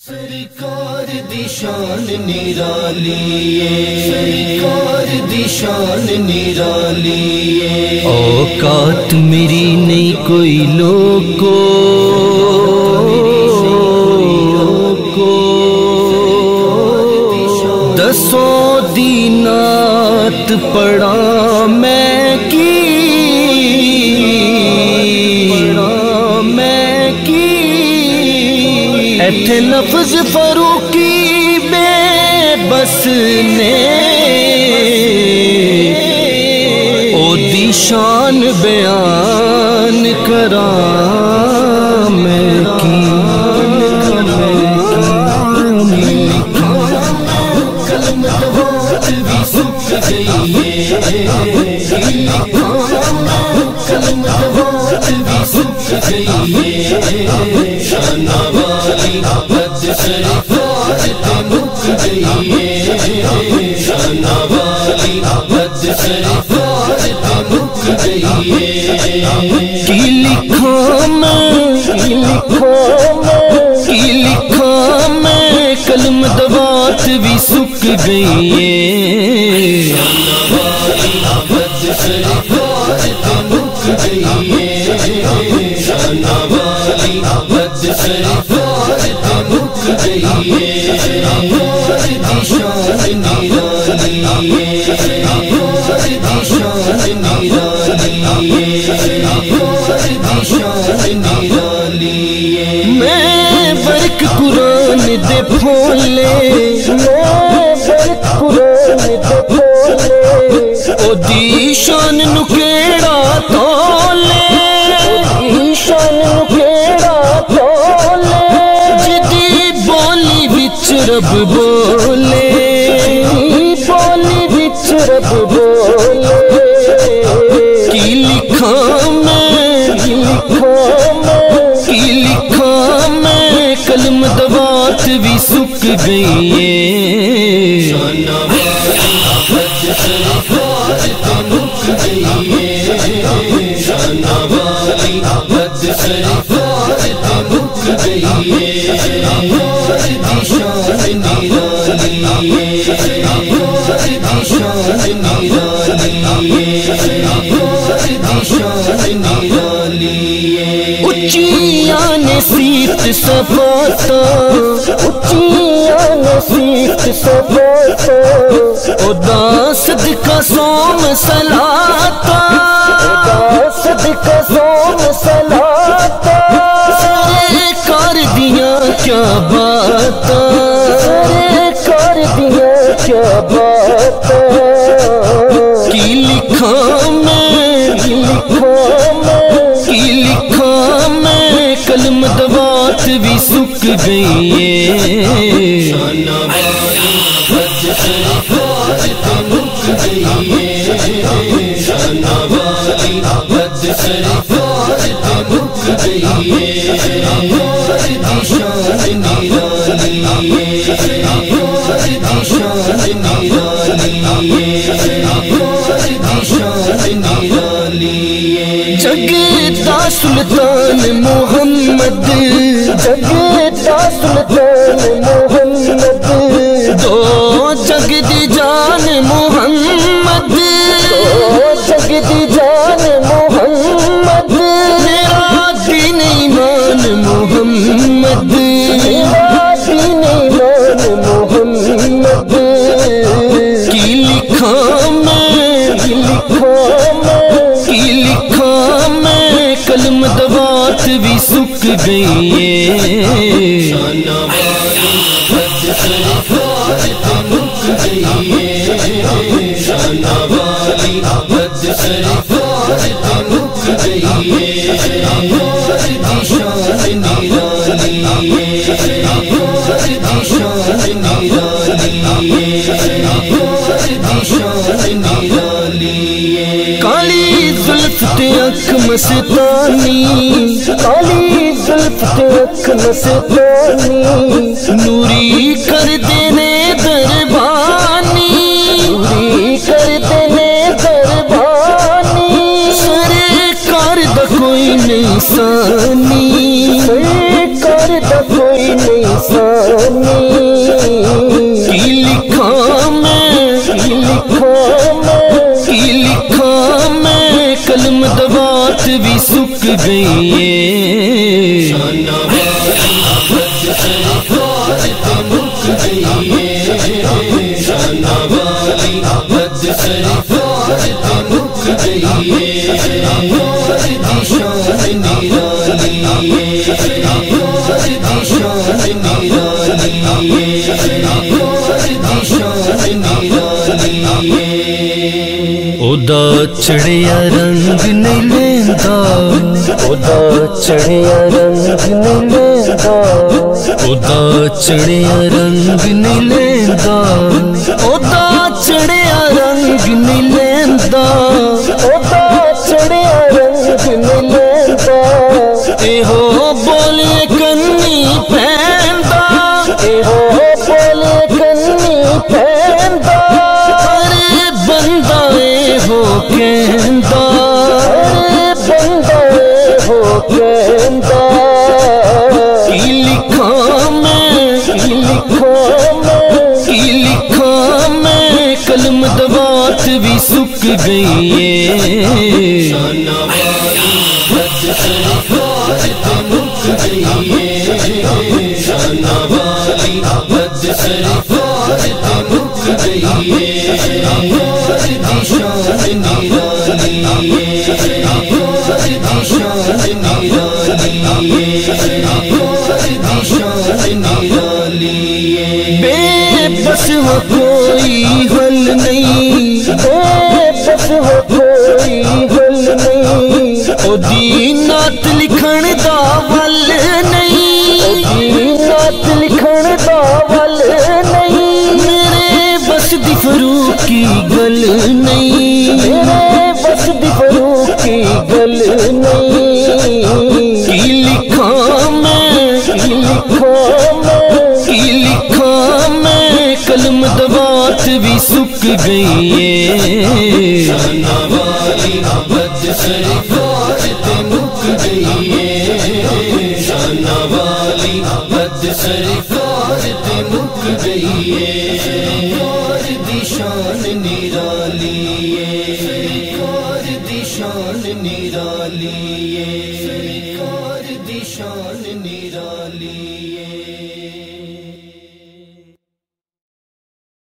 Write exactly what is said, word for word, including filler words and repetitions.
سرکار دی شان نرالی ہے، سرکار دی شان نرالی ہے۔ اوقات میری نہیں کوئی لوگو دسو دینات پڑھا میں کی ایتھے لفظ فاروقی بے بس نے او دی شان بیان کراں میں کی قلم دوات بھی سک گئی ہے، قلم دوات بھی سک گئی ہے، شان والی بد سرکار تے مک گئی ہے، شان والی بد سرکار تے مک گئی ہے۔ کی لکھاں میں کی لکھاں میں کی لکھاں میں قلم دوات بھی سک گئی ہے، شان والی بد سرکار تے مک گئی ہے، شان والی بد سرکار تے مک گئی ہے۔ سرکار دی شان نرالی ہے، سرکار دی شان نرالی ہے، سرکار دی شان نرالی ہے۔ میں برک قرآن دے پھولے، میں برک قرآن دے پھولے، او دی شان نو کیڑا تولے، او دی شان نو کیڑا تولے، جدی بولی وچ رب بولے، بولی وچ رب بولے۔ کی لکھاں میں کی لکھاں میں کی لکھاں میں قلم دوات بھی سک گئی ہے، شان والی بد سرکار تے مک گئی ہے، شان والی بد سرکار تے مک گئی ہے۔ سرکار دی شان نرالی ہے، سرکار دی شان نرالی ہے، سرکار دی شان نرالی ہے۔ اچیاں نے سیت صفاتا، اچیاں نے سیت صفاتا، او دا صدقہ سوم صلاتا، او دا صدقہ سوم صلاتا، سرکار دیاں کیا باتاں، سرکار دیاں کیا باتاں۔ کی لکھاں میں کی لکھاں میں کی لکھاں میں قلم دوات بھی سک گئی ہے، شان والی بد سرکار تے مک گئی ہے، شان والی بد سرکار تے مک گئی ہے۔ سرکار دی شان نرالی ہے، سرکار دی شان نرالی ہے، سرکار دی شان نرالی ہے۔ جگتا سلطان محمد، جگتا سلطان محمد، دو جگ دی جان محمد، دو جگ دی جان محمد، میرا دین ایمان محمد، میرا دین ایمان محمد۔ کی لکھاں میں کی لکھاں میں کی لکھاں میں قلم دوات بھی سک گئی ہے، شان والی بد سرکار تے مک گئی ہے، شان والی بد سرکار تے مک گئی ہے۔ سرکار دی شان نرالی ہے، سرکار دی شان نرالی ہے، سرکار دی شان نرالی ہے۔ کالی زلف تے اکھ مستانی، کالی زلف تے اکھ مستانی، نوری کر دینے دربانی، نوری کر دینے دربانی، سرکار دا کوئی نہیں ثانی، سرکار دا کوئی نہیں ثانی۔ بھی سک گئی ہے، شان والی بد سرکار تے مک گئی ہے، شان والی بد سرکار تے مک گئی ہے، سرکار دی شان نرالی ہے، سرکار دی شان نرالی ہے، سرکار دی شان نرالی ہے۔ اودا چڑھیا رنگ نہیں لیندا، اودا چڑھیا رنگ نہیں لیندا، اودا چڑھیا رنگ نہیں لیندا، اودا چڑھیا رنگ نہیں لیندا، اودا چڑھیا رنگ نہیں لیندا، ایہو بولے کنی پیندا، ایہو بولے کنی پیندا، ارے بندہ ایہو کہندا، ارے بندہ ایہو کہندا، کی لکھاں میں کی لکھاں میں کی لکھاں میں قلم دوات بھی سک گئی ہے، شان والی بد سرکار تے مک گئی ہے، شان والی بد سرکار تے مک گئی ہے، سرکار دی شان نرالی ہے، سرکار دی شان نرالی ہے، سرکار دی شان نرالی ہے۔ بے بس ہو کوئی حل نہیں، بے بس ہو کوئی حل نہیں، او دینات لکھن دا ول نہیں، او دینات لکھن دا ول نہیں، میرے بس دی فروغ کی گل نہیں، میرے بس دی فروغ کی گل نہیں، کی لکھاں میں کی لکھاں میں کی لکھاں میں قلم دوات بھی سک گئی ہے، شان والی بد سرکار تے مک گئی ہے، شان والی بد سرکار تے مک گئی ہے، سرکار دی شان نرالی ہے، سرکار دی شان نرالی ہے، سرکار دی شان نرالی